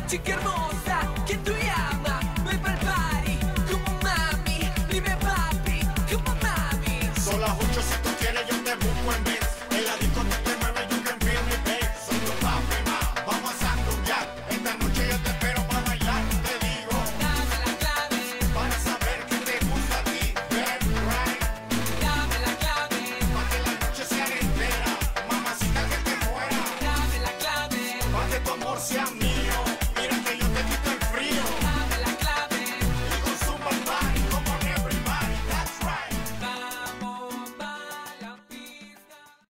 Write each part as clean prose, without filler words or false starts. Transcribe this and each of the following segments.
chica hermosa, que tú llamas, me prepari como mami, dime papi, como mami. Son las 8, si tú quieres yo te busco en vez. En la disco tú te mueves, you can feel me, babe. Soy tu papi, ma, vamos a sanduchar. Esta noche yo te espero para bailar, te digo. Dame la clave, Para saber que te gusta a ti, babe, right. dame la clave, Pa' que la noche sea entera, mamacita que te muera. dame la clave, Pa' que tu amor sea mío, mira que yo te quito el frío. dame la clave. Y consuma el party como everybody, that's right. Vamos pa' la pista.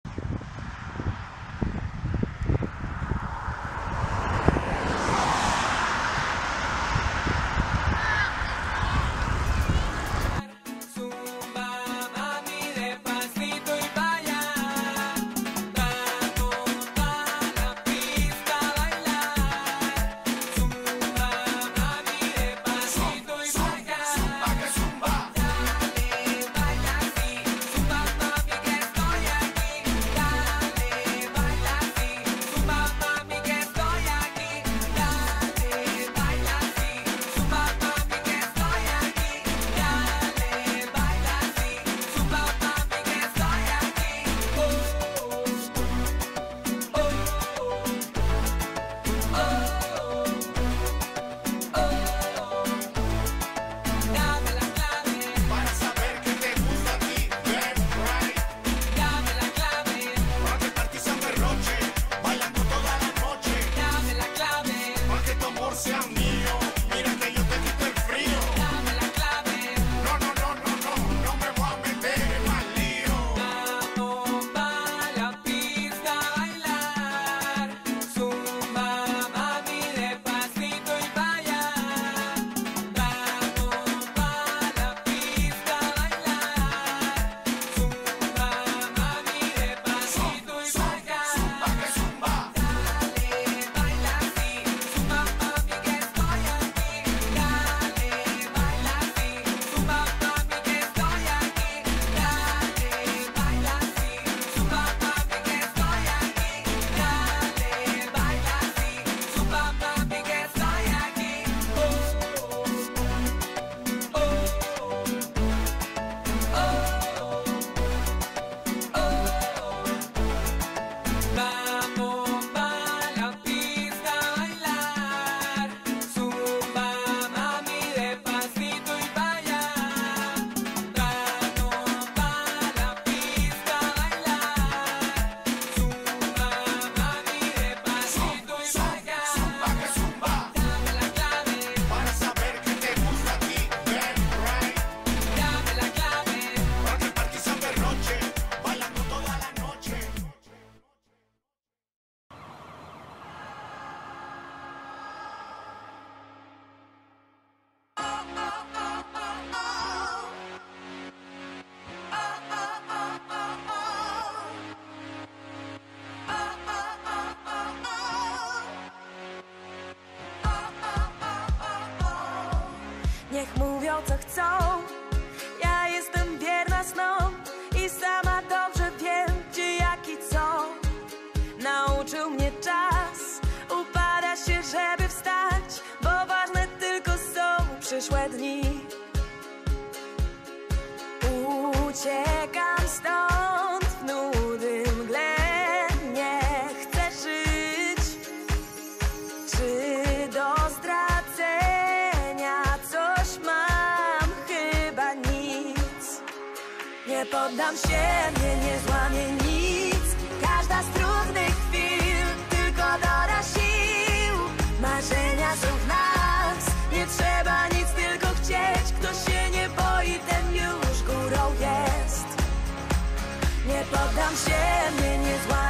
Zumba, mami, despacito y vaya. Vamos pa' la pista a bailar. Zumba, mami, despacito y vaya. Zumba que zumba, Dale, baila así. Zumba, mami, que estoy aquí. Dale, baila así. Zumba, mami, que estoy aquí. Dale, baila así. Zumba, mami, que estoy aquí. Dale, baila así. Zumba, mami, que estoy aquí. Oh, oh, oh, oh, oh. Dame la clave, para saber que te gusta a ti, babe, right. dame la clave, Pa' que el party sea un derroche, bailando toda la noche. dame la clave, Pa' que tu amor sea mío, mira que yo te quito el frío. dame la clave. No, no, no, no, no, no me voy a meter en más lío. Vamos pa' la pista a bailar. Zumba, mami, despacito y vaya. Vamos pa' la pista a bailar. Zumba, mami, despacito y vaya. Zumba que zumba, Dale, baila así. Zumba, mami, que estoy aquí. Dale, baila así. Zumba, mami, que estoy aquí. Dale, baila así. Zumba, mami, que estoy aquí. Dale, baila así. Zumba, mami, que estoy aquí. Oh, oh, oh, oh. Vamos pa' la pista a bailar. Zumba, mami, despacito y vaya. Vamos pa' la pista a bailar. Zumba, mami, despacito y vaya. zumba que zumba, Dame la clave, para saber que te gusta a ti, babe, right. dame la clave. Pa' que el party sea un derroche, bailando toda la noche. Niech mówią co chcą, ja jestem wierna snom i sama dobrze wiem, gdzie, jak i co. Nauczył mnie czas, upada się, żeby wstać, bo ważne tylko są przyszłe dni. Uciekam stąd w nudy mgle, nie chcę żyć. Czy do stracenia coś mam? Chyba nic. Nie poddam się, mnie nie złamie nic. Każda z trudnych chwil tylko doda sił. Marzenia są w nas, nie trzeba nic, tylko chcieć. Kto się nie boi, ten już górą jest. Nie poddam się, mnie nie złamie